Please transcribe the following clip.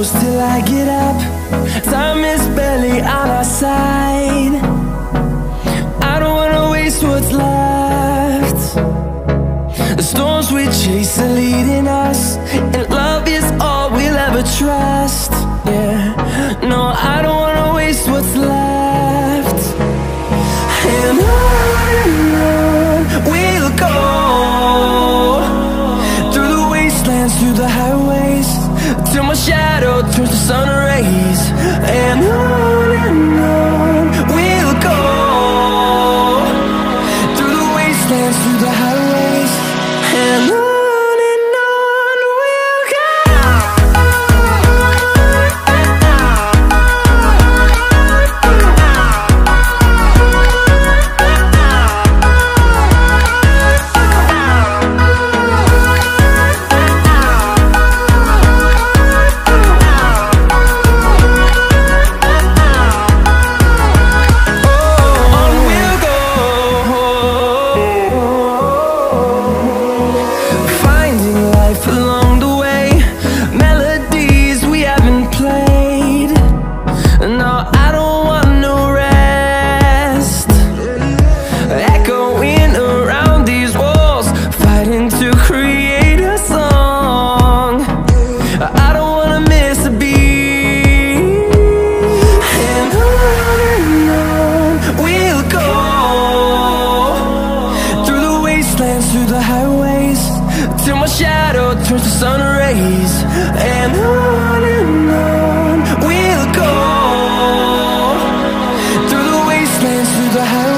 close till I get up. Time is barely on our side. I don't wanna waste what's left. The storms we chase are leading us, and love is all we'll ever trust. Yeah, no, I don't wanna waste what's left. And on we'll go, through the wastelands, through the highways, till my shadow turns to sun rays. And on we'll go, through the wastelands, through the highways, and on we'll go. Along the way, melodies we haven't played. No, I don't want no rest. Echoing around these walls, fighting to create a song. I don't wanna miss a beat. And on we'll go, through the wastelands, through the highways, till my shadow turns to sun rays. And on we'll go, through the wastelands, through the highways.